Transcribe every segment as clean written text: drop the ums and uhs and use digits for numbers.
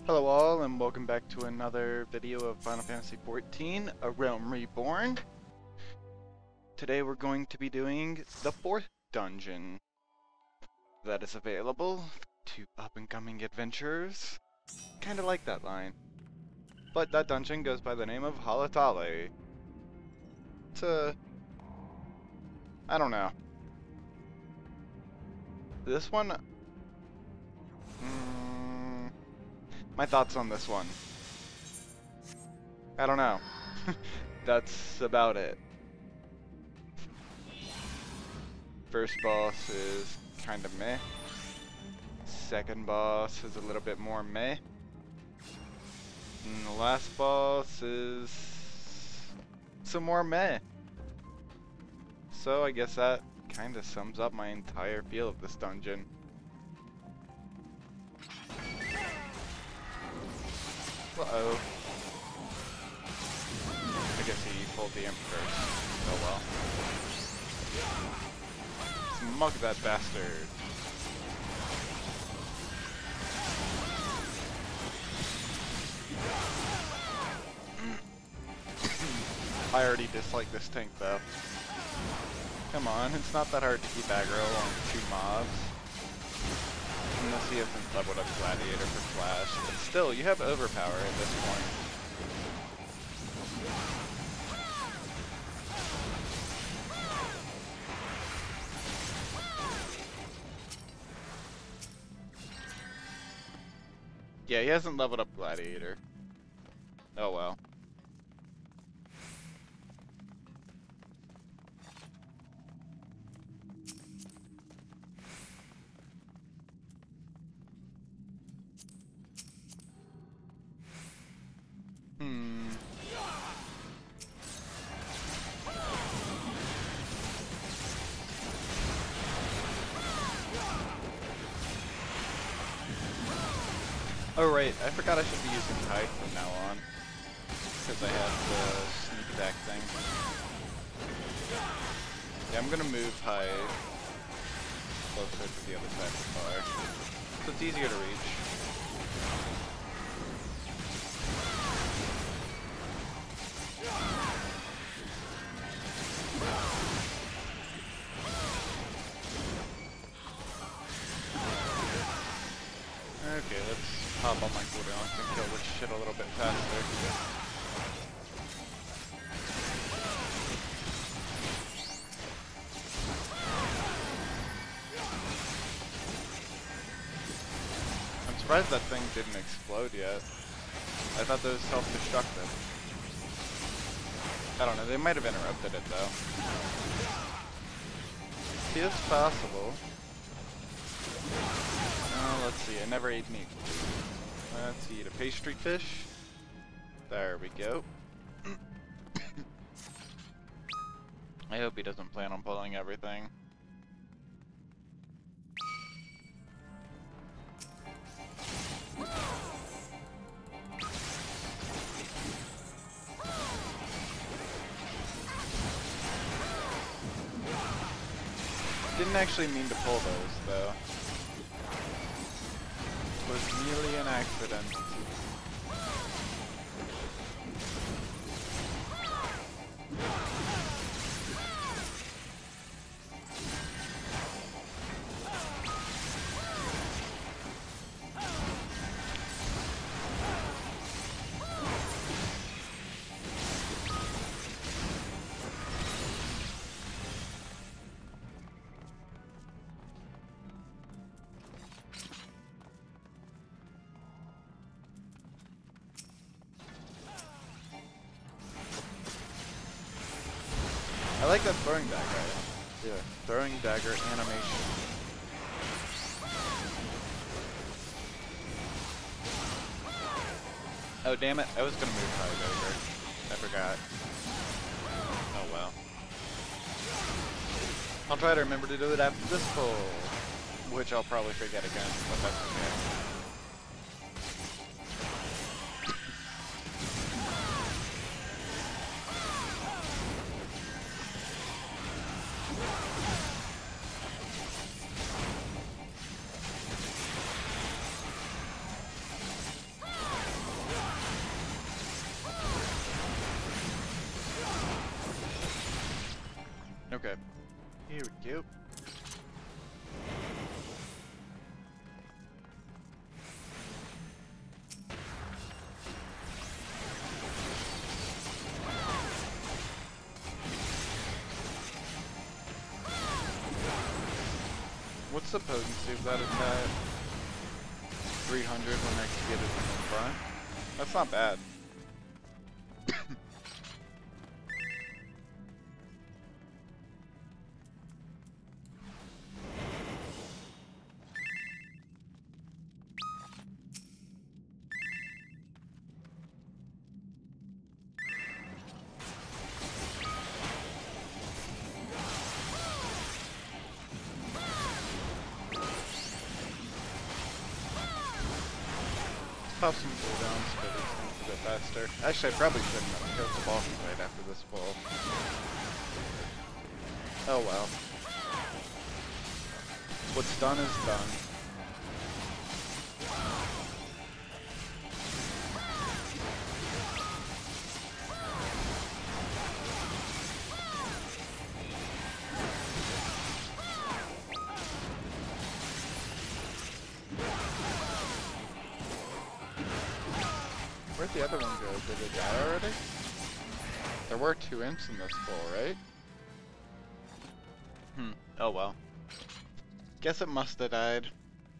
Hello all, and welcome back to another video of Final Fantasy XIV, A Realm Reborn. Today we're going to be doing the 4th dungeon that is available to up-and-coming adventurers. Kinda like that line. But that dungeon goes by the name of Halatale. It's I don't know. This one... my thoughts on this one. I don't know. That's about it. First boss is kinda meh. Second boss is a little bit more meh. And the last boss is some more meh. So I guess that kinda sums up my entire feel of this dungeon. Uh-oh. I guess he pulled the imp first. Oh well. Smug that bastard. I already dislike this tank though. Come on, it's not that hard to keep aggro on 2 mobs. Unless he hasn't leveled up Gladiator for Flash. But still, you have overpower at this point. Yeah, he hasn't leveled up Gladiator. Oh well. Oh right, I forgot I should be using Tide from now on. Because I have the sneak attack thing. Yeah, I'm gonna move Tide closer to the other side of the bar. So it's easier to reach. Okay, let's pop on my cooldowns and kill this shit a little bit faster. I'm surprised that thing didn't explode yet. I thought that was self-destructive. I don't know, they might have interrupted it though. See, it's possible. Let's see, I never ate meat. Let's eat a pastry fish. There we go. I hope he doesn't plan on pulling everything. Didn't actually mean to pull those though. Was merely an accident. I like that throwing dagger. Yeah, throwing dagger animation. Oh damn it, I was gonna move Tide over. I forgot. Oh well. I'll try to remember to do it after this pull. Which I'll probably forget again, but that's okay. Okay. Here we go. What's the potency of that attack? 300 when I can get it in the front? That's not bad. Pop some cooldowns, but it's a bit faster. Actually, I probably shouldn't have killed the boss right after this pull. Oh well. What's done is done. Where'd the other one go? Did it die already? There were 2 imps in this pull, right? Oh well. Guess it must have died.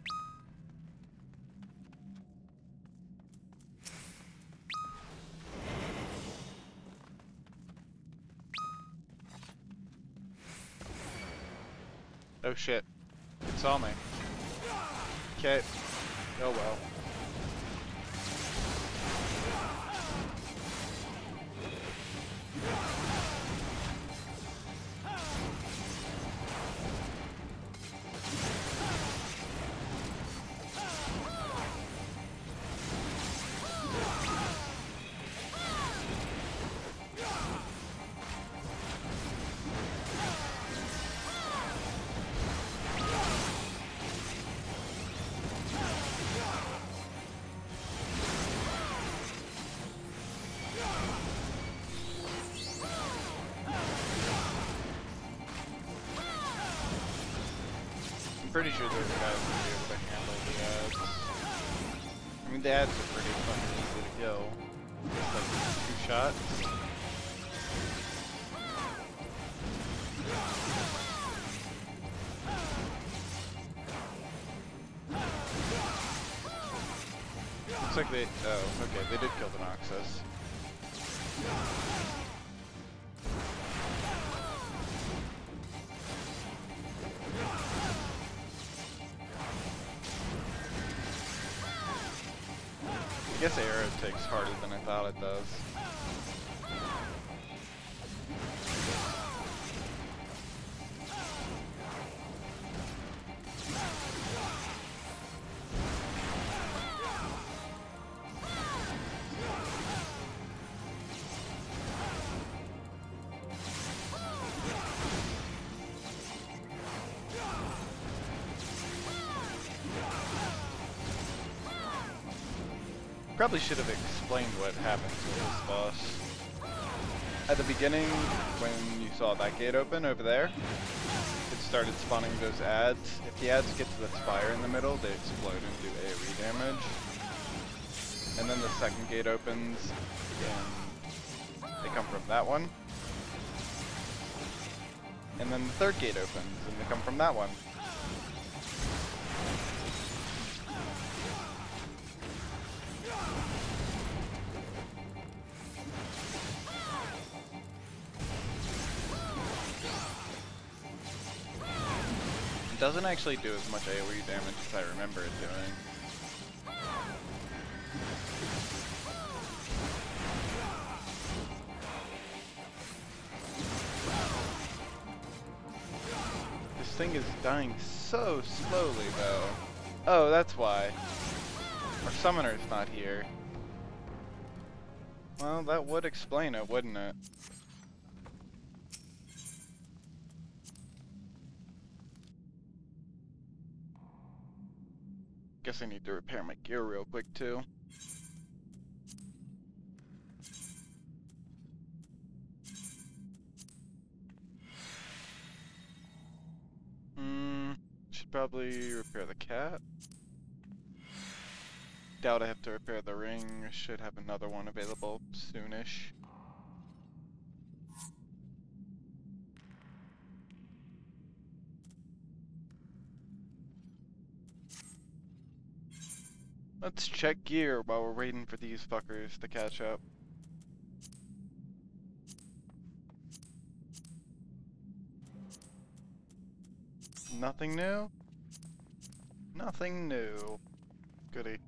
Oh shit. It saw me. Okay. Oh well. I'm pretty sure those guys will be able to handle the ads. I mean, the ads are pretty fucking easy to kill. Just like 2 shots. Looks like they, oh, okay, they did kill the Noxus. I guess arrow takes harder than I thought it does. Probably should have explained what happens with this boss. At the beginning, when you saw that gate open over there, it started spawning those ads. If the ads get to the spire in the middle, they explode and do AoE damage. And then the second gate opens, and they come from that one. And then the third gate opens, and they come from that one. It doesn't actually do as much AoE damage as I remember it doing. This thing is dying so slowly though. Oh, that's why. Our summoner's not here. Well, that would explain it, wouldn't it? Guess I need to repair my gear real quick too. should probably repair the cat. Doubt I have to repair the ring. I should have another one available soonish. Let's check gear while we're waiting for these fuckers to catch up. Nothing new? Nothing new. Goody.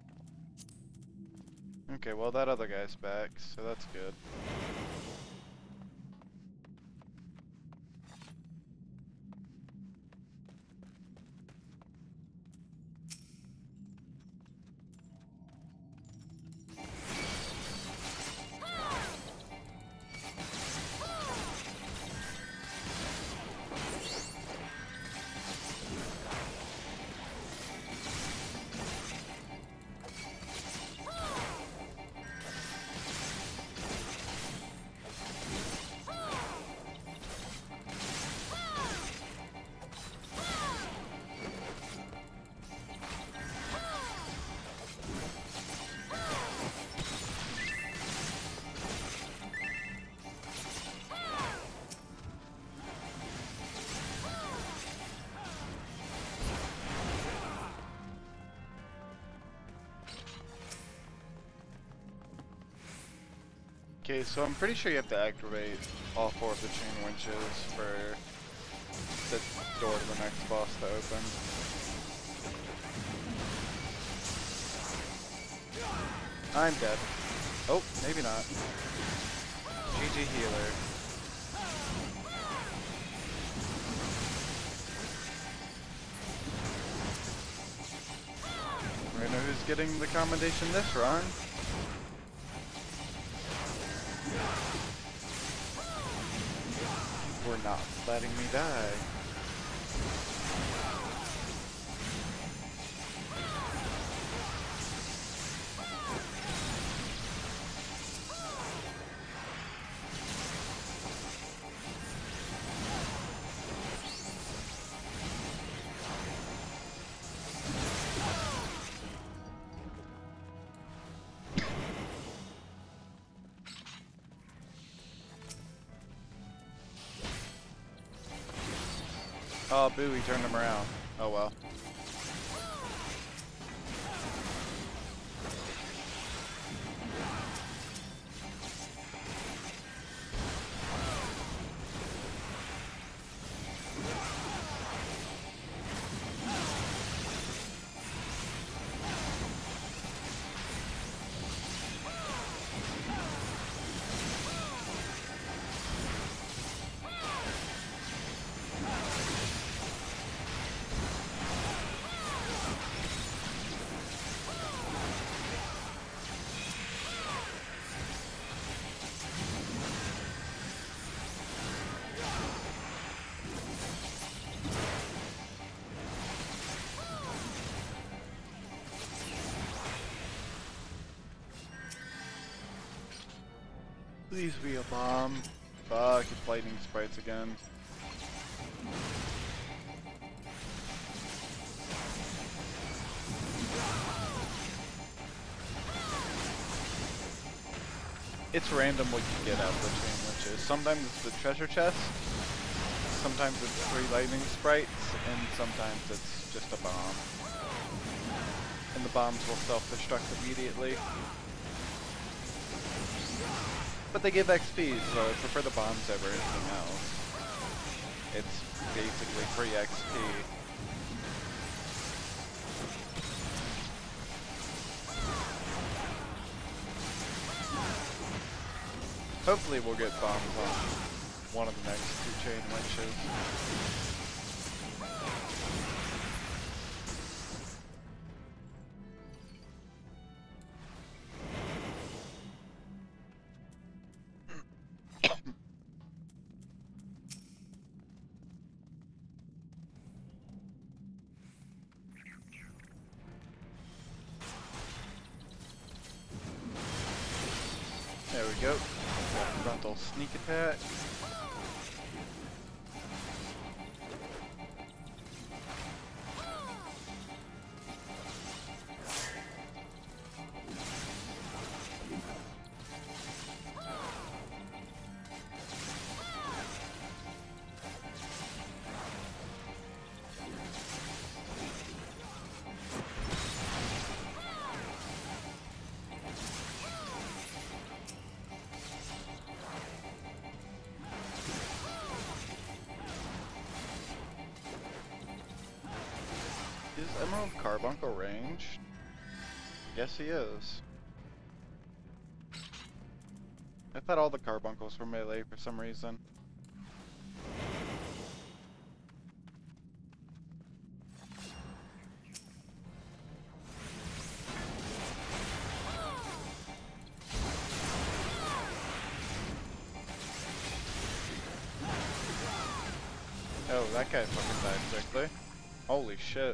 Okay, well that other guy's back, so that's good. Okay, so I'm pretty sure you have to activate all 4 of the chain winches for the door to the next boss to open. I'm dead. Oh, maybe not. GG healer. I know who's getting the commendation this run. We're not letting me die. Oh, boo, he turned him around. Oh well. Please be a bomb. Fuck, it's lightning sprites again. It's random what you get out of the chain witches. Sometimes it's the treasure chest, sometimes it's 3 lightning sprites, and sometimes it's just a bomb. And the bombs will self-destruct immediately. But they give XP, so I prefer the bombs over anything else. It's basically free XP. Hopefully we'll get bombs on one of the next 2 chain winches. There we go. Frontal sneak attack. Emerald Carbuncle ranged? Yes, he is. I thought all the carbuncles were melee for some reason. Oh, that guy fucking died quickly. Holy shit.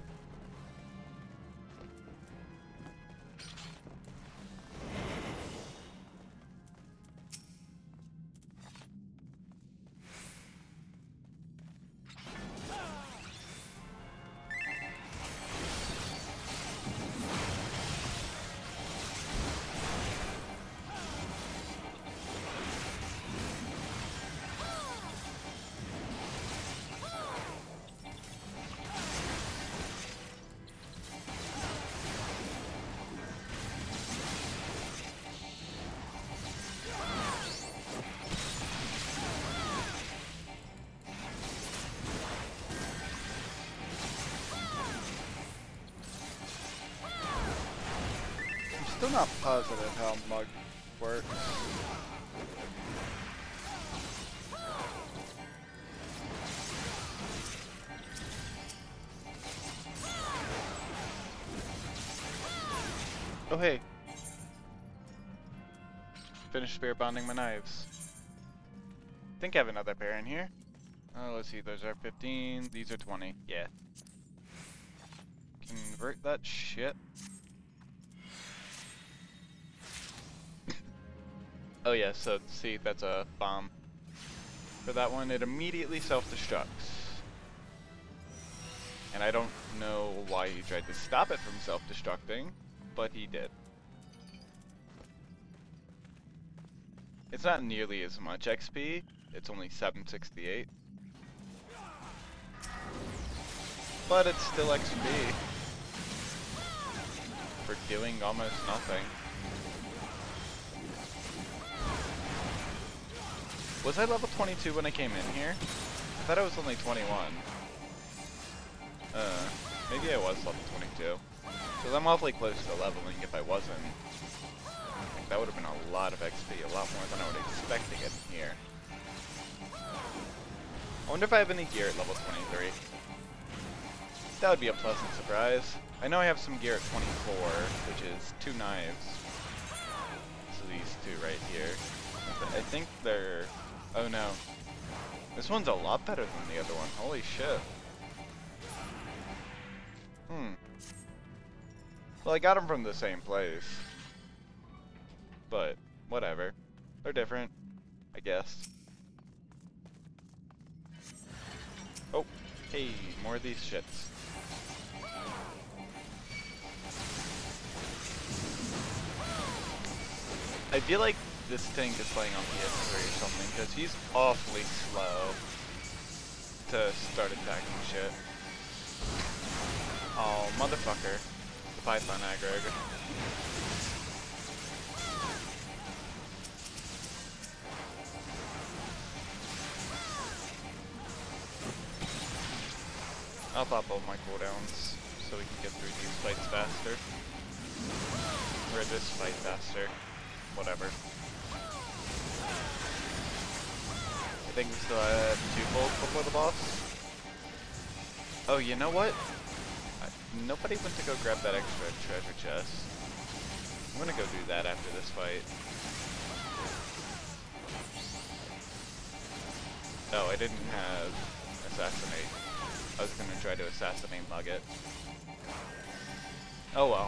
Still not positive how Mug works. Oh hey. Finished spirit bonding my knives. I think I have another pair in here. Let's see, those are 15, these are 20. Yeah. Convert that shit. Oh yeah, so see, that's a bomb. For that one, it immediately self-destructs. And I don't know why he tried to stop it from self-destructing, but he did. It's not nearly as much XP, it's only 768. But it's still XP. For doing almost nothing. Was I level 22 when I came in here? I thought I was only 21. Maybe I was level 22. Because I'm awfully close to leveling if I wasn't. Like, that would have been a lot of XP, a lot more than I would expect to get in here. I wonder if I have any gear at level 23. That would be a pleasant surprise. I know I have some gear at 24, which is 2 knives. So these two right here. I think they're... Oh no. This one's a lot better than the other one. Holy shit. Well, I got them from the same place. But, whatever. They're different, I guess. Oh, hey, more of these shits. I feel like this tank is playing on PS3 or something, because he's awfully slow to start attacking shit. Oh, motherfucker. The Python aggro. I'll pop all my cooldowns so we can get through these fights faster. Or this fight faster. Whatever. I think we still have 2 bolts before the boss. Oh, you know what? Nobody went to go grab that extra treasure chest. I'm gonna go do that after this fight. Oh, I didn't have assassinate. I was gonna try to assassinate Mugget. Oh well.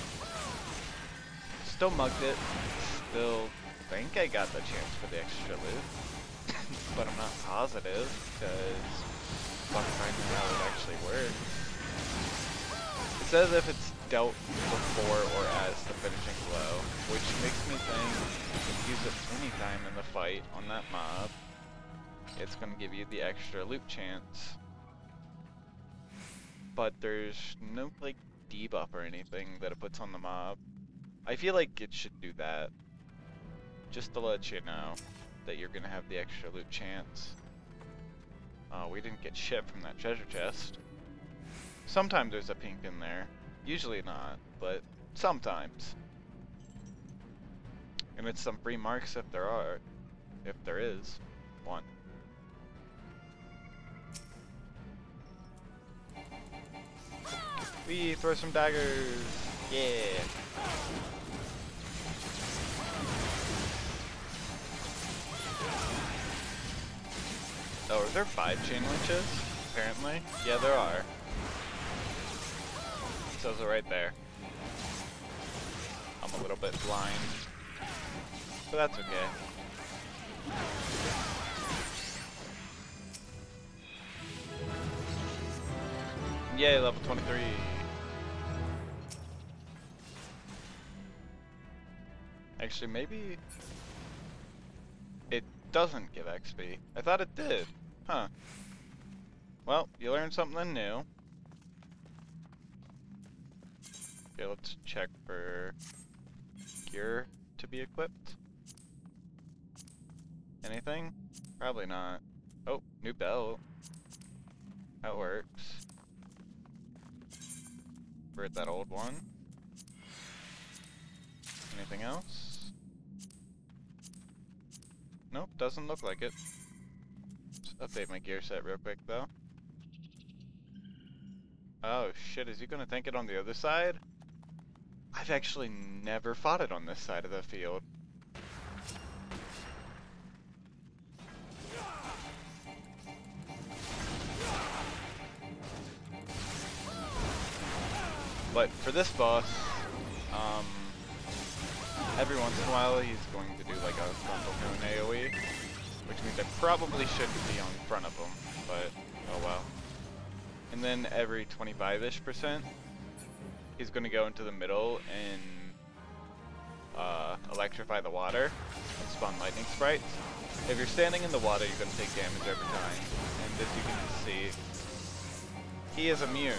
Still mugged it. Still think I got the chance for the extra loot. But I'm not positive, because fuck if I know how it actually works. It says if it's dealt before or as the finishing blow, which makes me think you can use it anytime in the fight on that mob. It's gonna give you the extra loot chance. But there's no like debuff or anything that it puts on the mob. I feel like it should do that. Just to let you know that you're gonna have the extra loot chance. Oh, we didn't get shit from that treasure chest. Sometimes there's a pink in there. Usually not, but sometimes. And it's some free marks if there are. If there is one. We throw some daggers. Yeah. Oh, are there 5 chain winches? Apparently. Yeah, there are. It says it right there. I'm a little bit blind. But that's okay. Yay, level 23. Actually, maybe it doesn't give XP. I thought it did. Huh. Well, you learned something new. Okay, let's check for gear to be equipped. Anything? Probably not. Oh, new belt. That works. Where'd that old one? Anything else? Nope, doesn't look like it. Just update my gear set real quick though. Oh shit, is he gonna tank it on the other side? I've actually never fought it on this side of the field. But for this boss, every once in a while he's going to do like a frontal cone AoE, which means I probably shouldn't be on front of him, but oh well. And then every 25-ish%, he's going to go into the middle and electrify the water and spawn lightning sprites. If you're standing in the water, you're going to take damage every time, and as you can see, he is immune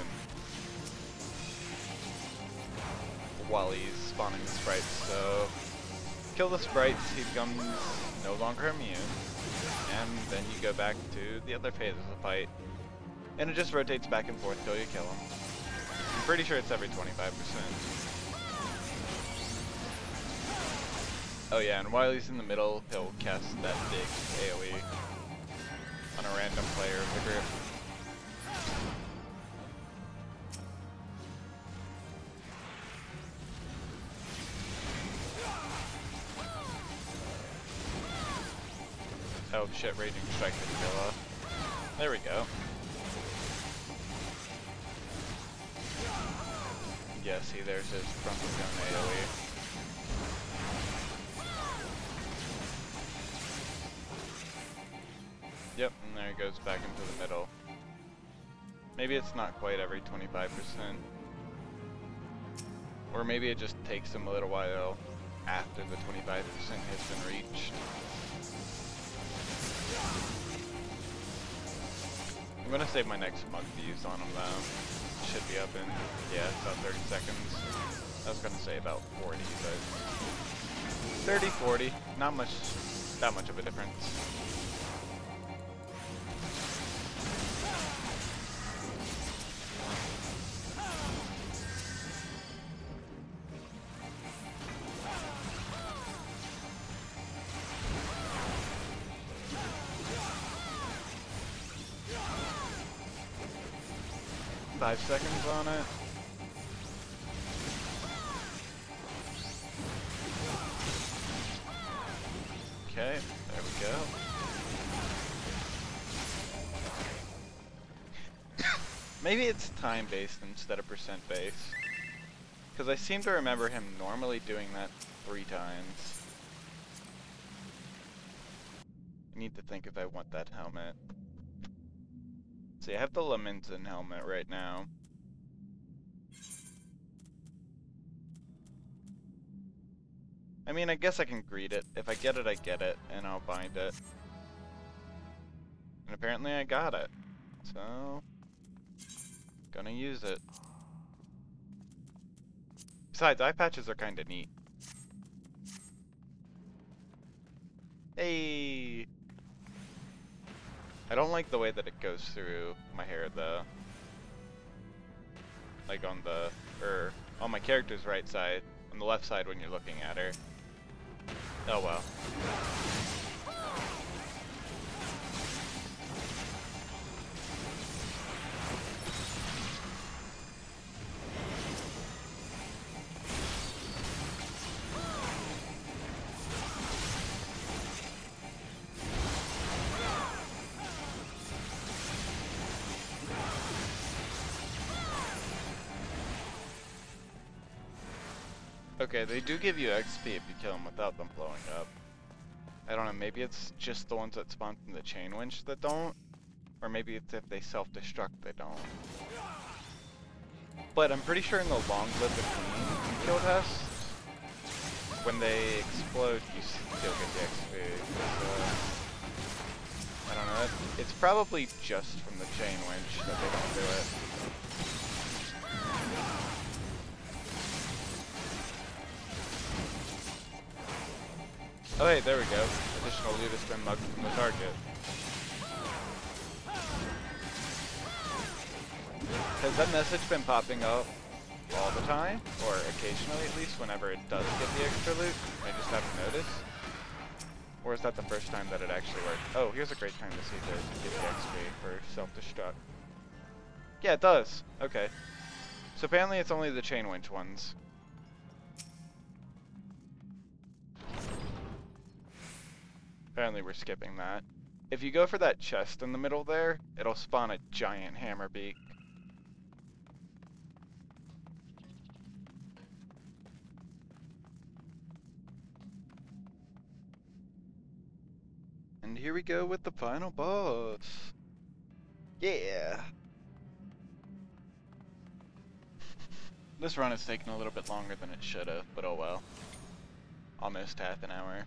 while he's spawning the sprites. So kill the sprites, he becomes no longer immune, and then you go back to the other phase of the fight, and it just rotates back and forth till you kill him. I'm pretty sure it's every 25%. Oh yeah, and while he's in the middle, he'll cast that big AoE on a random player of the group. Oh shit, Raging Strike didn't go off. There we go. Yeah, see, there's his frontal cone AoE. Yep, and there he goes back into the middle. Maybe it's not quite every 25%. Or maybe it just takes him a little while after the 25% has been reached. I'm gonna save my next mug to use on him though. Should be up in, yeah, about 30 seconds. I was gonna say about 40, but 30, 40, not much, that much of a difference. Five seconds on it. Okay, there we go. Maybe it's time-based instead of percent-based. Because I seem to remember him normally doing that 3 times. I need to think if I want that helmet. See, I have the Lamentin helmet right now. I mean, I guess I can greet it. If I get it, I get it, and I'll bind it. And apparently I got it. So, gonna use it. Besides, eye patches are kinda neat. Hey! I don't like the way that it goes through my hair though. like on the, or on my character's right side, on the left side when you're looking at her. Oh well. Okay, they do give you XP if you kill them without them blowing up. I don't know, maybe it's just the ones that spawn from the chain winch that don't, or maybe it's if they self-destruct they don't. But I'm pretty sure in the Long Live the Queen kill test, when they explode you still get the XP. I don't know, it's probably just from the chain winch that they don't do it. Oh hey, there we go. Additional loot has been mugged from the target. Has that message been popping up all the time? Or occasionally at least, whenever it does get the extra loot? I just haven't noticed? Or is that the first time that it actually worked? Oh, here's a great time to see if it get the XP for self-destruct. Yeah, it does. Okay. So apparently it's only the chain winch ones. Apparently we're skipping that. If you go for that chest in the middle there, it'll spawn a giant hammer beak. And here we go with the final boss. Yeah! This run has taken a little bit longer than it should have, but oh well. Almost half an hour.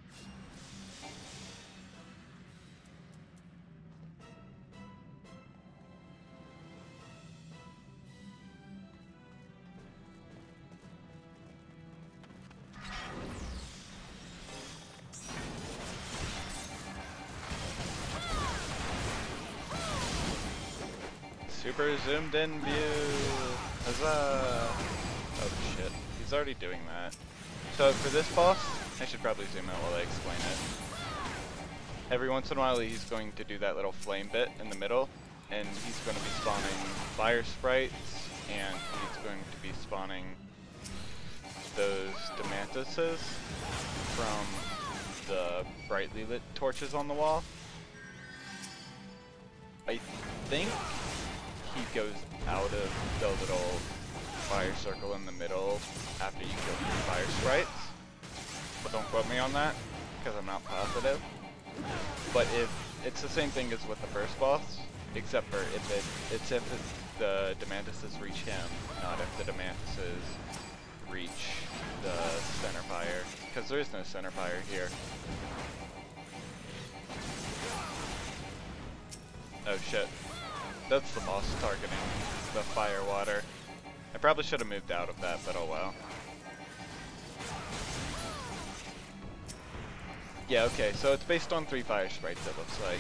Super zoomed in view! Huzzah! Oh shit, he's already doing that. So for this boss, I should probably zoom out while I explain it. Every once in a while he's going to do that little flame bit in the middle, and he's going to be spawning fire sprites, and he's going to be spawning those Demantises from the brightly lit torches on the wall. I think he goes out of the little fire circle in the middle after you kill 3 fire sprites. But don't quote me on that, because I'm not positive. But if it's the same thing as with the first boss, except for if the Demantises reach him, not if the Demantises reach the center fire, because there is no center fire here. Oh shit. That's the boss targeting the fire water. I probably should have moved out of that, but oh well. Yeah, okay, so it's based on 3 fire sprites, it looks like.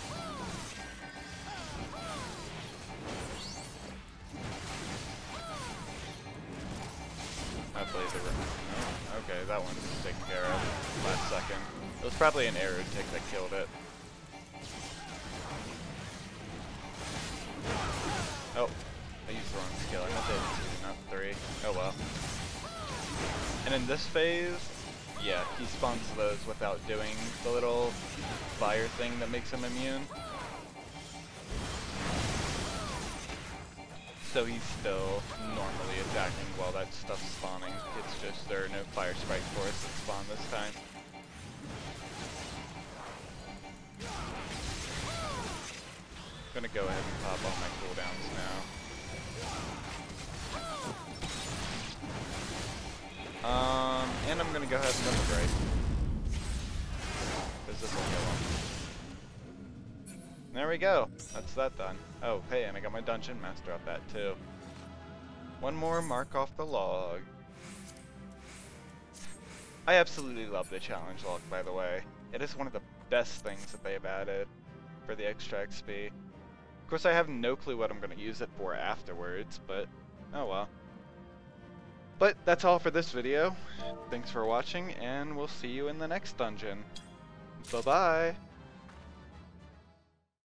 Hopefully the no? Okay, that one's taken care of last second. It was probably an arrow tick that killed it. Oh, I used the wrong skill. I meant to hit 2, not 3. Oh well. And in this phase, yeah, he spawns those without doing the little fire thing that makes him immune. So he's still normally attacking while that stuff's spawning. It's just there are no fire spike forests that spawn this time. I'm gonna go ahead and pop all my cooldowns now. And I'm gonna go ahead and upgrade. Because this will kill him. There we go. That's that done. Oh, hey, and I got my Dungeon Master off that too. One more mark off the log. I absolutely love the challenge log, by the way. It is one of the best things that they have added for the extra XP. Of course, I have no clue what I'm going to use it for afterwards, but Oh well. But that's all for this video. Thanks for watching, and we'll see you in the next dungeon. Bye-bye!